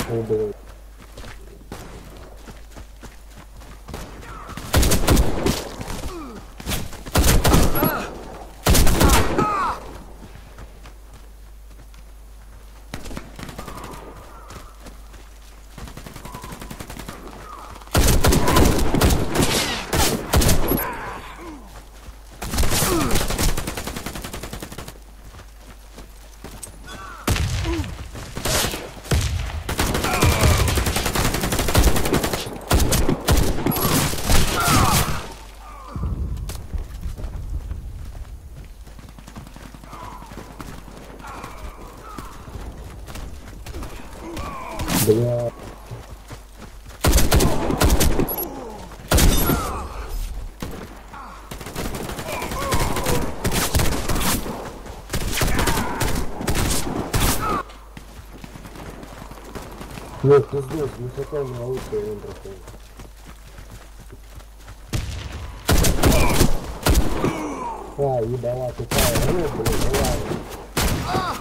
Убил. Бля. Нет, ты здесь, высоко на лучше он проходит. А, ебала такая, блин, ладно.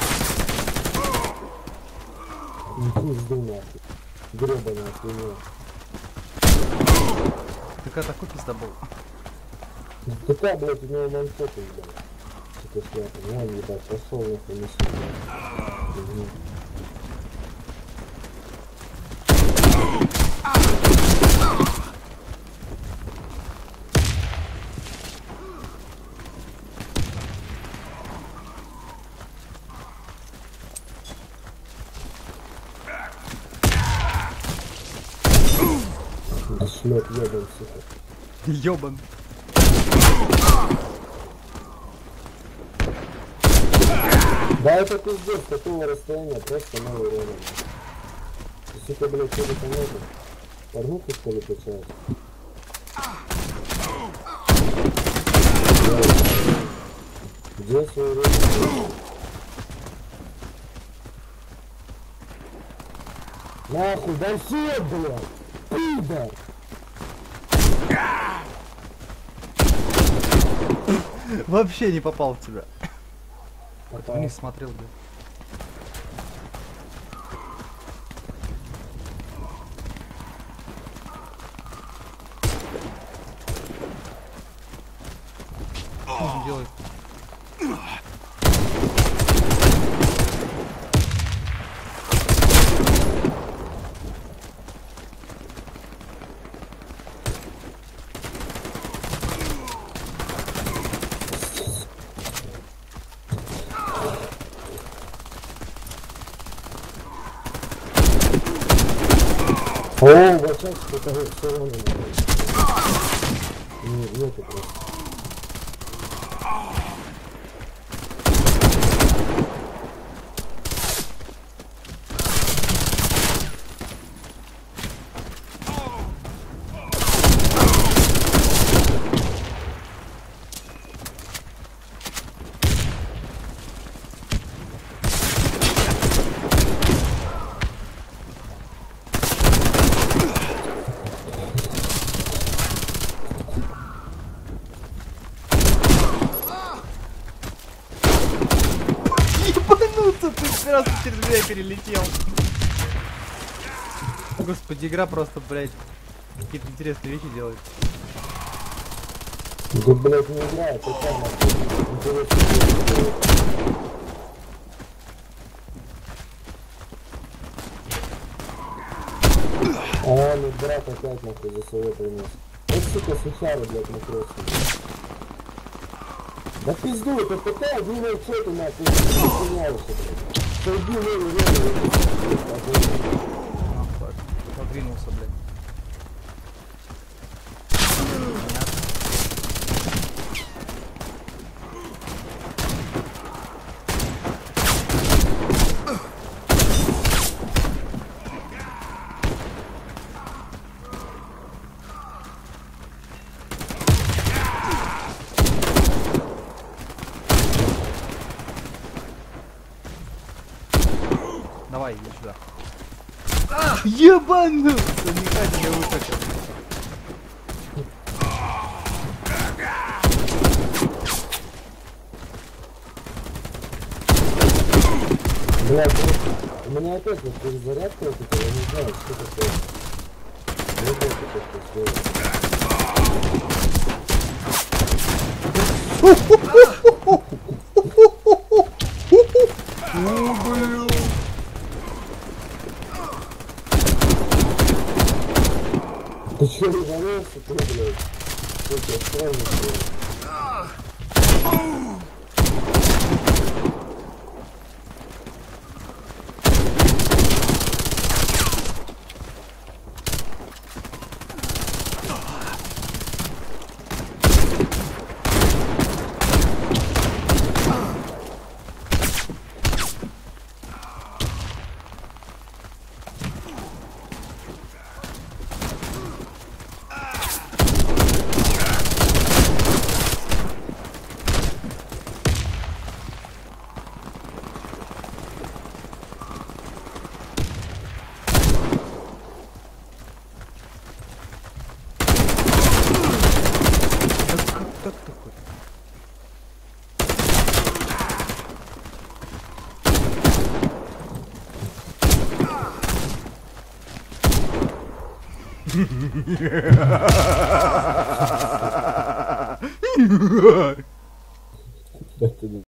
Пизду нахуй. Гребаная хуйня. Ты такой пизда был? Такая, блядь, у него манчеты, ебать. Типа шляпа. Вон, ебать, пошел нахуй, не сюда. Шлет, ебан, сука. Ёбан. Да это пиздец, такого расстояния просто новый уровень. Сука, блядь, что-то там это? Порнуху, что ли, качает? Где свой уровень? Нахуй, дай свет, блядь! Пиздец! Вообще не попал в тебя. Попал. Вниз смотрел, да. Что он делает? О, вот сейчас что-то все равно нету просто. Ты сразу через меня перелетел. Господи, игра просто, блядь, какие-то интересные вещи делает. Да, блядь, не играет, это самое интересное. А, ну брат опять нахуй за свое принес. Вот сука, сухары, блядь, накрылся. Да пизду, это такая длинная цепь, нахуй, извиняешься, блядь. Сойди, подвинулся, блядь. Давай, иди сюда. Ебанулся! Никак не выкатил. Блядь, У меня опять вот перезарядка вот эта, я не знаю, что такое. Не знаю, что такое. Ты чё, резанулся, ты, блядь? Слушай, странно, блядь. Так такой. Это